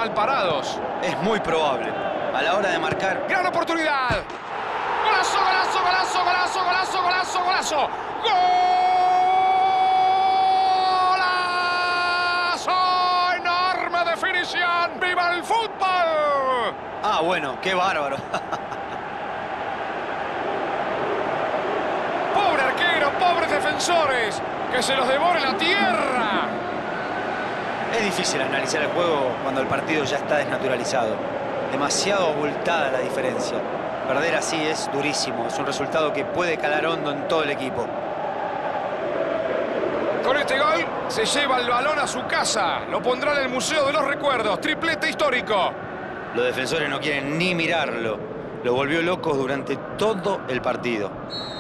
mal parados. Es muy probable. A la hora de marcar... ¡Gran oportunidad! ¡Golazo, golazo, golazo, golazo, golazo, golazo, golazo! ¡Golazo! ¡Enorme definición! ¡Viva el fútbol! Ah, bueno, qué bárbaro. ¡Pobre arquero, pobres defensores! ¡Que se los devore la tierra! Es difícil analizar el juego cuando el partido ya está desnaturalizado. Demasiado abultada la diferencia. Perder así es durísimo. Es un resultado que puede calar hondo en todo el equipo. Con este gol se lleva el balón a su casa. Lo pondrá en el Museo de los Recuerdos. Triplete histórico. Los defensores no quieren ni mirarlo. Lo volvió loco durante todo el partido.